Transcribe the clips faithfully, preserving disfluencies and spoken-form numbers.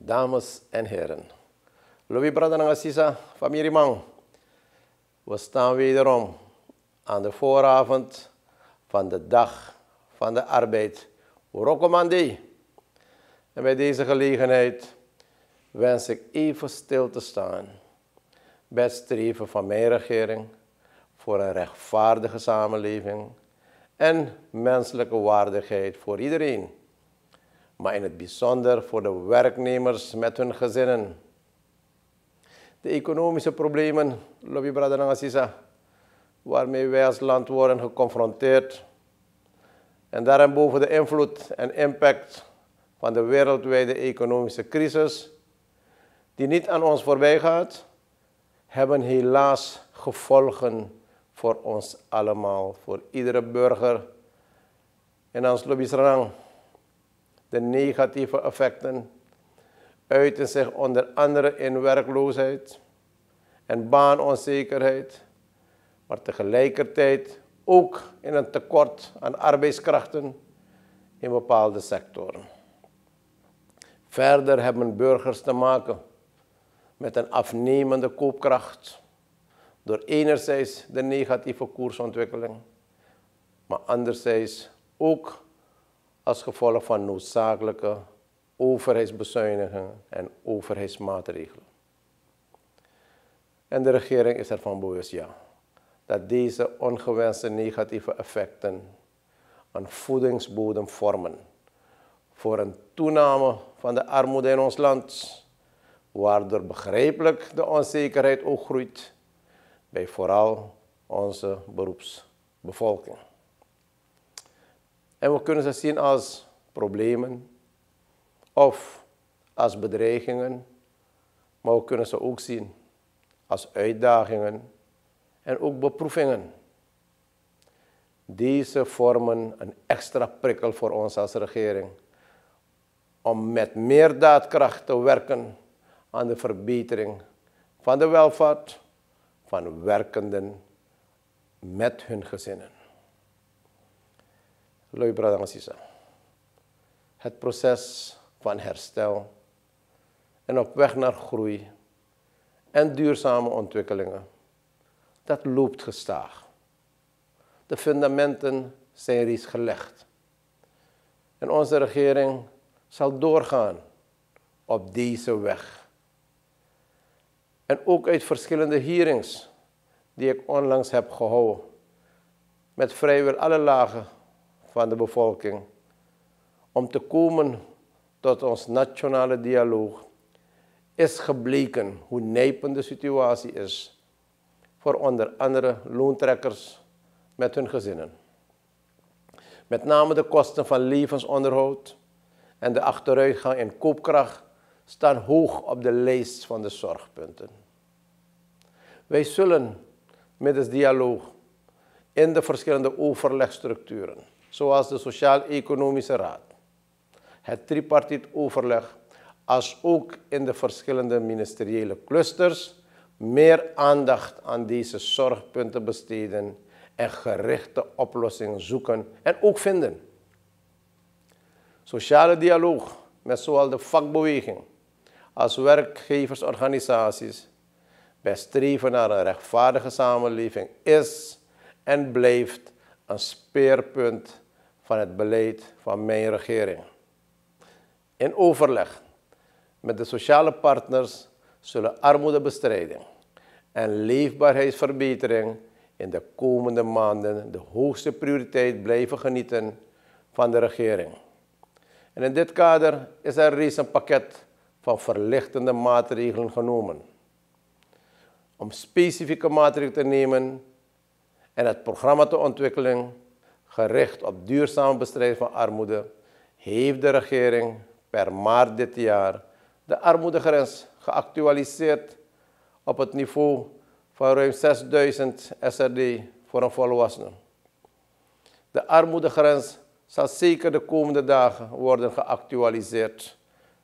Dames en heren, Louis Bradanangasisa, familie Mang. We staan wederom aan de vooravond van de dag van de arbeid. Rokomande. En bij deze gelegenheid wens ik even stil te staan bij het streven van mijn regering voor een rechtvaardige samenleving en menselijke waardigheid voor iedereen. Maar in het bijzonder voor de werknemers met hun gezinnen. De economische problemen, Louis Bradanangasisa, waarmee wij als land worden geconfronteerd. En daarboven de invloed en impact van de wereldwijde economische crisis, die niet aan ons voorbij gaat, hebben helaas gevolgen voor ons allemaal, voor iedere burger in ons Lobisranang. De negatieve effecten uiten zich onder andere in werkloosheid en baanonzekerheid, maar tegelijkertijd ook in een tekort aan arbeidskrachten in bepaalde sectoren. Verder hebben burgers te maken met een afnemende koopkracht door enerzijds de negatieve koersontwikkeling, maar anderzijds ook als gevolg van noodzakelijke overheidsbezuinigingen en overheidsmaatregelen. En de regering is ervan bewust, ja, dat deze ongewenste negatieve effecten een voedingsbodem vormen voor een toename van de armoede in ons land, waardoor begrijpelijk de onzekerheid ook groeit bij vooral onze beroepsbevolking. En we kunnen ze zien als problemen of als bedreigingen, maar we kunnen ze ook zien als uitdagingen en ook beproevingen. Deze vormen een extra prikkel voor ons als regering om met meer daadkracht te werken aan de verbetering van de welvaart van werkenden met hun gezinnen. Louis Bradangasisa. Het proces van herstel en op weg naar groei en duurzame ontwikkelingen, dat loopt gestaag. De fundamenten zijn reeds gelegd. En onze regering zal doorgaan op deze weg. En ook uit verschillende hearings die ik onlangs heb gehouden met vrijwel alle lagen van de bevolking, om te komen tot ons nationale dialoog, is gebleken hoe nijpend de situatie is voor onder andere loontrekkers met hun gezinnen. Met name de kosten van levensonderhoud en de achteruitgang in koopkracht staan hoog op de lijst van de zorgpunten. Wij zullen middels dialoog in de verschillende overlegstructuren, zoals de Sociaal-Economische Raad, het tripartiet overleg, als ook in de verschillende ministeriële clusters, meer aandacht aan deze zorgpunten besteden en gerichte oplossingen zoeken en ook vinden. Sociale dialoog met zowel de vakbeweging als werkgeversorganisaties bij streven naar een rechtvaardige samenleving is en blijft een speerpunt van het beleid van mijn regering. In overleg met de sociale partners zullen armoedebestrijding en leefbaarheidsverbetering in de komende maanden de hoogste prioriteit blijven genieten van de regering. En in dit kader is er reeds een pakket van verlichtende maatregelen genomen. Om specifieke maatregelen te nemen en het programma te ontwikkelen gericht op duurzame bestrijding van armoede, heeft de regering per maart dit jaar de armoedegrens geactualiseerd op het niveau van ruim zesduizend S R D voor een volwassene. De armoedegrens zal zeker de komende dagen worden geactualiseerd.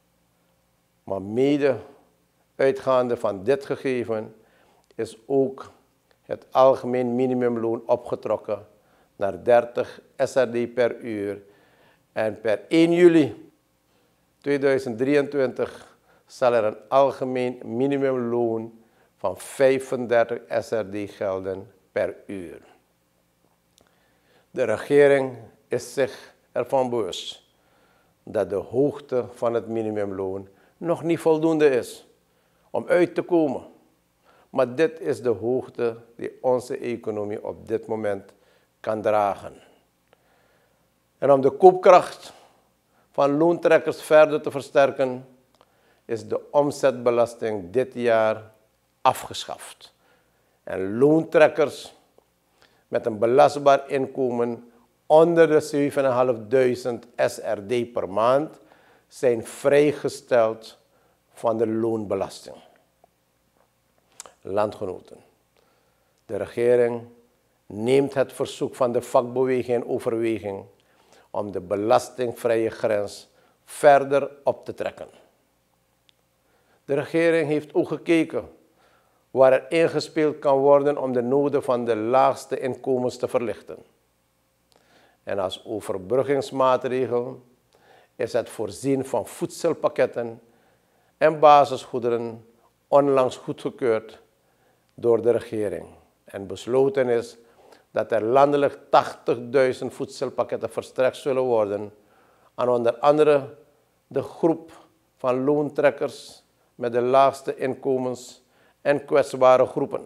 Maar mede uitgaande van dit gegeven is ook het algemeen minimumloon opgetrokken naar dertig S R D per uur. En per één juli tweeduizend drieëntwintig zal er een algemeen minimumloon van vijfendertig S R D gelden per uur. De regering is zich ervan bewust dat de hoogte van het minimumloon nog niet voldoende is om uit te komen. Maar dit is de hoogte die onze economie op dit moment kan dragen. En om de koopkracht van loontrekkers verder te versterken, is de omzetbelasting dit jaar afgeschaft. En loontrekkers met een belastbaar inkomen onder de zevenduizend vijfhonderd S R D per maand zijn vrijgesteld van de loonbelasting. Landgenoten, de regering neemt het verzoek van de vakbeweging in overweging om de belastingvrije grens verder op te trekken. De regering heeft ook gekeken waar er ingespeeld kan worden om de noden van de laagste inkomens te verlichten. En als overbruggingsmaatregel is het voorzien van voedselpakketten en basisgoederen onlangs goedgekeurd door de regering. En besloten is dat er landelijk tachtigduizend voedselpakketten verstrekt zullen worden aan onder andere de groep van loontrekkers met de laagste inkomens en kwetsbare groepen.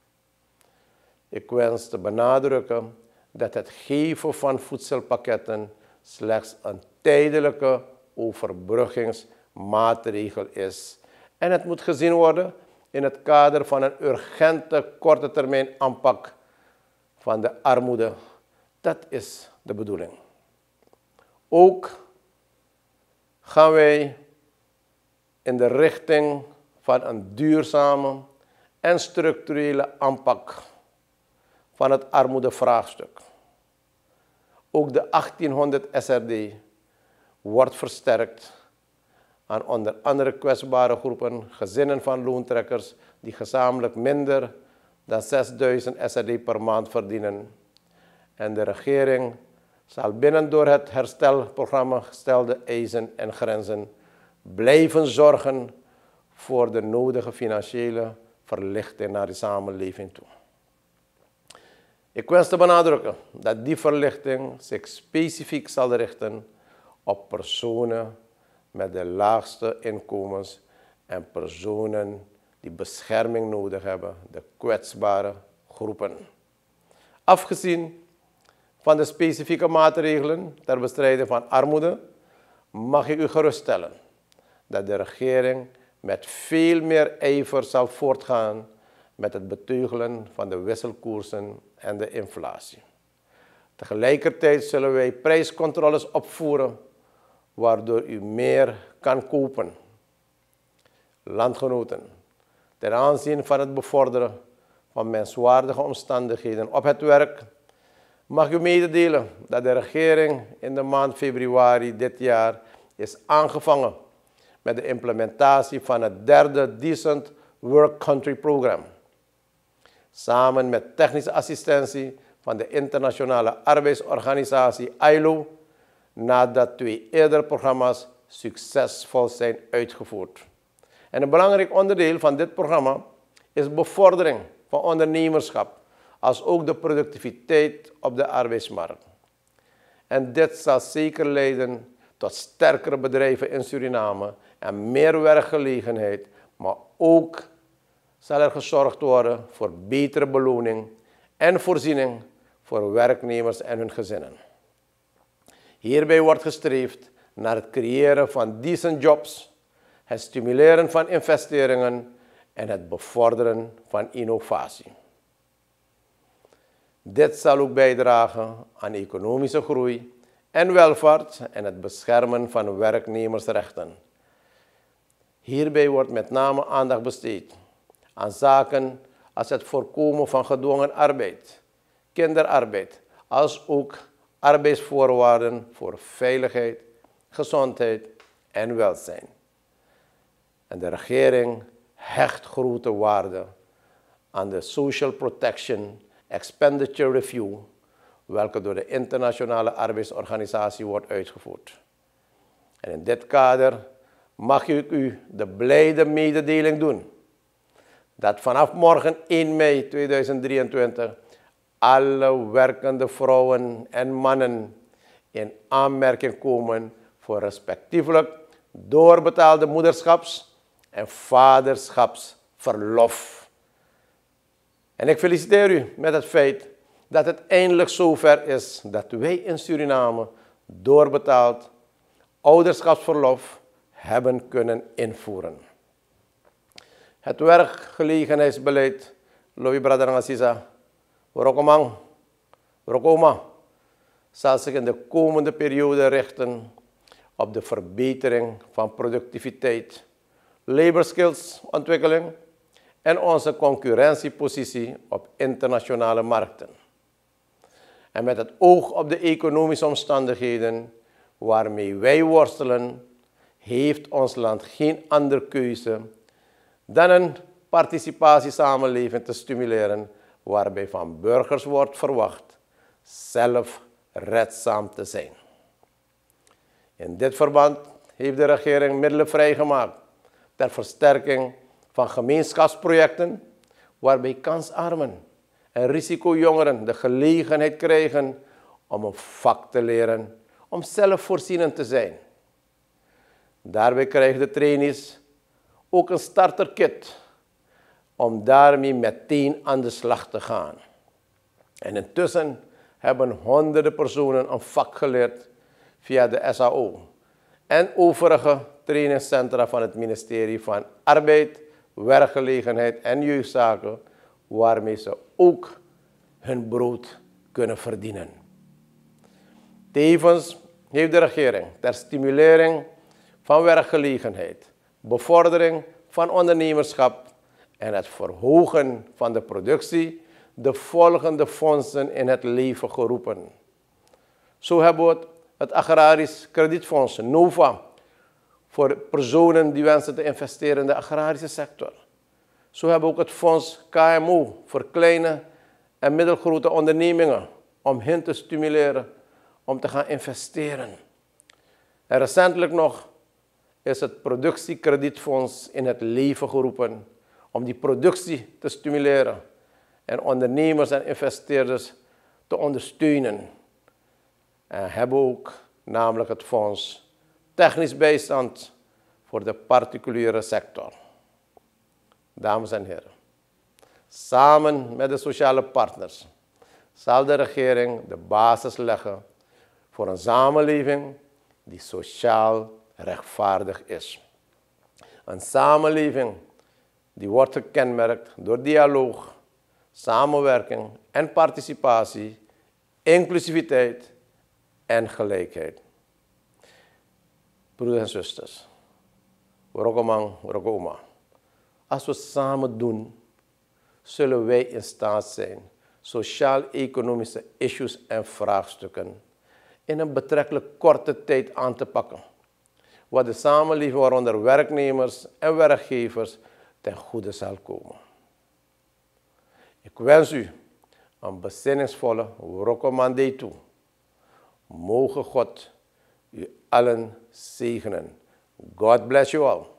Ik wens te benadrukken dat het geven van voedselpakketten slechts een tijdelijke overbruggingsmaatregel is. En het moet gezien worden in het kader van een urgente korte termijn aanpak van de armoede. Dat is de bedoeling. Ook gaan wij in de richting van een duurzame en structurele aanpak van het armoedevraagstuk. Ook de achttienhonderd S R D wordt versterkt aan onder andere kwetsbare groepen, gezinnen van loontrekkers die gezamenlijk minder dan zesduizend S R D per maand verdienen. En de regering zal binnen door het herstelprogramma gestelde eisen en grenzen blijven zorgen voor de nodige financiële verlichting naar de samenleving toe. Ik wens te benadrukken dat die verlichting zich specifiek zal richten op personen met de laagste inkomens en personen die bescherming nodig hebben, de kwetsbare groepen. Afgezien van de specifieke maatregelen ter bestrijding van armoede, mag ik u geruststellen dat de regering met veel meer ijver zal voortgaan met het beteugelen van de wisselkoersen en de inflatie. Tegelijkertijd zullen wij prijscontroles opvoeren, waardoor u meer kan kopen. Landgenoten, ten aanzien van het bevorderen van menswaardige omstandigheden op het werk, mag u mededelen dat de regering in de maand februari dit jaar is aangevangen met de implementatie van het derde Decent Work Country Program. Samen met technische assistentie van de Internationale Arbeidsorganisatie I L O, nadat twee eerdere programma's succesvol zijn uitgevoerd. En een belangrijk onderdeel van dit programma is bevordering van ondernemerschap, als ook de productiviteit op de arbeidsmarkt. En dit zal zeker leiden tot sterkere bedrijven in Suriname en meer werkgelegenheid, maar ook zal er gezorgd worden voor betere beloning en voorziening voor werknemers en hun gezinnen. Hierbij wordt gestreefd naar het creëren van decent jobs, het stimuleren van investeringen en het bevorderen van innovatie. Dit zal ook bijdragen aan economische groei en welvaart en het beschermen van werknemersrechten. Hierbij wordt met name aandacht besteed aan zaken als het voorkomen van gedwongen arbeid, kinderarbeid, als ook arbeidsvoorwaarden voor veiligheid, gezondheid en welzijn. En de regering hecht grote waarde aan de Social Protection Expenditure Review, welke door de Internationale Arbeidsorganisatie wordt uitgevoerd. En in dit kader mag ik u de blijde mededeling doen dat vanaf morgen één mei tweeduizend drieëntwintig alle werkende vrouwen en mannen in aanmerking komen voor respectievelijk doorbetaalde moederschaps- en vaderschapsverlof. En ik feliciteer u met het feit dat het eindelijk zover is dat wij in Suriname doorbetaald ouderschapsverlof hebben kunnen invoeren. Het werkgelegenheidsbeleid, Lobi Bradangasisa, Rokomang, Rokoma, zal zich in de komende periode richten op de verbetering van productiviteit, labor skills ontwikkeling en onze concurrentiepositie op internationale markten. En met het oog op de economische omstandigheden waarmee wij worstelen, heeft ons land geen andere keuze dan een participatiesamenleving te stimuleren waarbij van burgers wordt verwacht zelfredzaam te zijn. In dit verband heeft de regering middelen vrijgemaakt ter versterking van gemeenschapsprojecten waarbij kansarmen en risicojongeren de gelegenheid krijgen om een vak te leren om zelfvoorzienend te zijn. Daarbij krijgen de trainees ook een starterkit om daarmee meteen aan de slag te gaan. En intussen hebben honderden personen een vak geleerd via de S A O en overige trainingscentra van het ministerie van Arbeid, Werkgelegenheid en Jeugdzaken, waarmee ze ook hun brood kunnen verdienen. Tevens heeft de regering ter stimulering van werkgelegenheid, bevordering van ondernemerschap en het verhogen van de productie de volgende fondsen in het leven geroepen. Zo hebben we het, het Agrarisch Kredietfonds, NOVA, voor personen die wensen te investeren in de agrarische sector. Zo hebben we ook het fonds K M O voor kleine en middelgrote ondernemingen, om hen te stimuleren om te gaan investeren. En recentelijk nog is het Productiekredietfonds in het leven geroepen om die productie te stimuleren en ondernemers en investeerders te ondersteunen. En hebben ook namelijk het fonds Technisch Bijstand voor de particuliere sector. Dames en heren, samen met de sociale partners zal de regering de basis leggen voor een samenleving die sociaal rechtvaardig is. Een samenleving die wordt gekenmerkt door dialoog, samenwerking en participatie, inclusiviteit en gelijkheid. Broeders en zusters, Rokomang, Rokoma, als we samen doen, zullen wij in staat zijn sociaal-economische issues en vraagstukken in een betrekkelijk korte tijd aan te pakken, wat de samenleving waaronder werknemers en werkgevers ten goede zal komen. Ik wens u een bezinningsvolle Rokomandé toe. Mogen God u allen zegenen. God bless you all.